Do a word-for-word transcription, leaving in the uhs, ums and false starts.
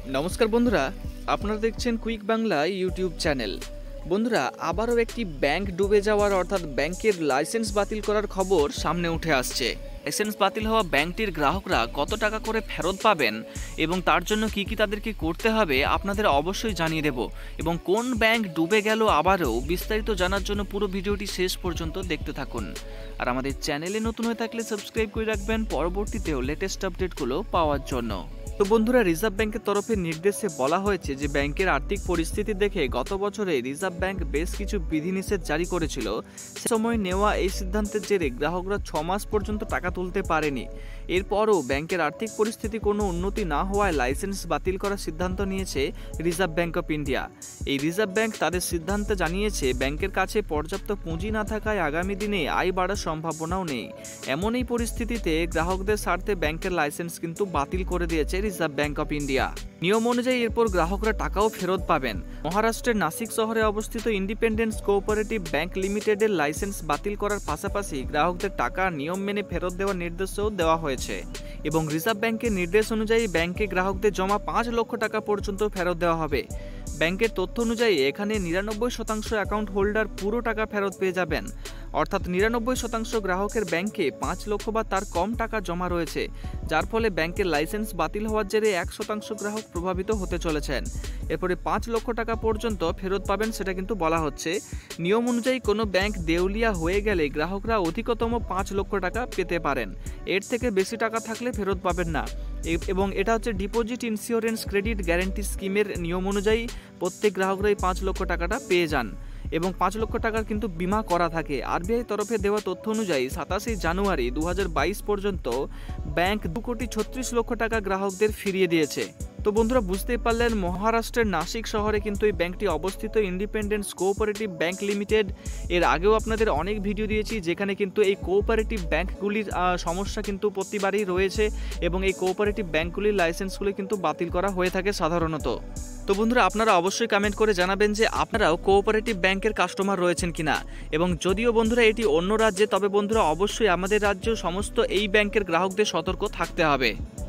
নমস্কার বন্ধুরা, আপনারা দেখছেন কুইক বাংলা ইউটিউব চ্যানেল। বন্ধুরা, আবারও একটি ব্যাংক ডুবে যাওয়ার অর্থাৎ ব্যাংকের লাইসেন্স বাতিল করার খবর সামনে উঠে আসছে। লাইসেন্স বাতিল হওয়া ব্যাংকটির গ্রাহকরা কত টাকা করে ফেরত পাবেন এবং তার জন্য কি কি তাদেরকে করতে হবে আপনাদের অবশ্যই জানিয়ে দেব। এবং কোন ব্যাংক ডুবে গেল আবারও বিস্তারিত জানার জন্য পুরো ভিডিওটি শেষ পর্যন্ত দেখতে থাকুন। আর আমাদের চ্যানেলে নতুন হয়ে থাকলে সাবস্ক্রাইব করে রাখবেন পরবর্তীতেও লেটেস্ট আপডেটগুলো পাওয়ার জন্য। তো বন্ধুরা, রিজার্ভ ব্যাংকের তরফে নির্দেশে বলা হয়েছে যে ব্যাংকের আর্থিক পরিস্থিতি দেখে গত বছরে রিজার্ভ ব্যাংক বেশ কিছু বিধিনিষেধ জারি করেছিল। সে সময় নেওয়া এই সিদ্ধান্তের জেরে গ্রাহকরা ছ মাস পর্যন্ত টাকা তুলতে পারেনি। এরপরও ব্যাংকের আর্থিক পরিস্থিতি কোনো উন্নতি না হওয়ায় লাইসেন্স বাতিল করার সিদ্ধান্ত নিয়েছে রিজার্ভ ব্যাংক অফ ইন্ডিয়া। এই রিজার্ভ ব্যাংক তাদের সিদ্ধান্তে জানিয়েছে ব্যাংকের কাছে পর্যাপ্ত পুঁজি না থাকায় আগামী দিনে আয় বাড়ার সম্ভাবনাও নেই। এমন এই পরিস্থিতিতে গ্রাহকদের স্বার্থে ব্যাংকের লাইসেন্স কিন্তু বাতিল করে দিয়েছে রিজার্ভ ব্যাংক অফ ইন্ডিয়া। নিয়ম অনুযায়ী এরপর গ্রাহকরা টাকাও ফেরত পাবেন। মহারাষ্ট্রের নাসিক শহরে অবস্থিত ইন্ডিপেন্ডেন্স কোঅপারেটিভ ব্যাংক লিমিটেডের লাইসেন্স বাতিল করার পাশাপাশি গ্রাহকদের টাকা নিয়ম মেনে ফেরত দেওয়ার নির্দেশও দেওয়া হয়েছে। এবং রিজার্ভ ব্যাংকের নির্দেশ অনুযায়ী ব্যাংকে গ্রাহকদের জমা পাঁচ লক্ষ টাকা পর্যন্ত ফেরত দেওয়া হবে। ব্যাংকের তথ্য অনুযায়ী এখানে নিরানব্বই শতাংশ অ্যাকাউন্ট হোল্ডার পুরো টাকা ফেরত পেয়ে যাবেন। অর্থাৎ নিরানব্বই শতাংশ গ্রাহকের ব্যাংকে পাঁচ লক্ষ বা তার কম টাকা জমা রয়েছে, যার ফলে ব্যাংকের লাইসেন্স বাতিল হওয়ার জেরে এক শতাংশ গ্রাহক প্রভাবিত হতে চলেছেন। এরপরে পাঁচ লক্ষ টাকা পর্যন্ত ফেরত পাবেন সেটা কিন্তু বলা হচ্ছে। নিয়ম অনুযায়ী কোনো ব্যাংক দেউলিয়া হয়ে গেলে গ্রাহকরা অধিকতম পাঁচ লক্ষ টাকা পেতে পারেন। এর থেকে বেশি টাকা থাকলে ফেরত পাবেন না। এবং এটা হচ্ছে ডিপোজিট ইন্স্যুরেন্স ক্রেডিট গ্যারান্টি স্কিমের নিয়ম অনুযায়ী প্রত্যেক গ্রাহকরাই পাঁচ লক্ষ টাকাটা পেয়ে যান এবং পাঁচ লক্ষ টাকার কিন্তু বিমা করা থাকে। আরবিআই তরফে দেওয়া তথ্য অনুযায়ী সাতাশে জানুয়ারি দু হাজার বাইশ পর্যন্ত ব্যাংক দু কোটি ছত্রিশ লক্ষ টাকা গ্রাহকদের ফিরিয়ে দিয়েছে। তো বন্ধুরা, বুঝতেই পারলেন মহারাষ্ট্রের নাসিক শহরে কিন্তু এই ব্যাংকটি অবস্থিত, ইন্ডিপেন্ডেন্স কোঅপারেটিভ ব্যাংক লিমিটেড। এর আগেও আপনাদের অনেক ভিডিও দিয়েছি যেখানে কিন্তু এই কোঅপারেটিভ ব্যাংকগুলির সমস্যা কিন্তু প্রতিবারই রয়েছে এবং এই কোঅপারেটিভ ব্যাংকগুলির লাইসেন্সগুলি কিন্তু বাতিল করা হয়ে থাকে সাধারণত। তো বন্ধুরা, আপনারা অবশ্যই কমেন্ট করে জানাবেন যে আপনারাও কোঅপারেটিভ ব্যাংকের কাস্টমার রয়েছেন কিনা। এবং যদিও বন্ধুরা এটি অন্য রাজ্যে, তবে বন্ধুরা অবশ্যই আমাদের রাজ্যেও সমস্ত এই ব্যাংকের গ্রাহকদের সতর্ক থাকতে হবে।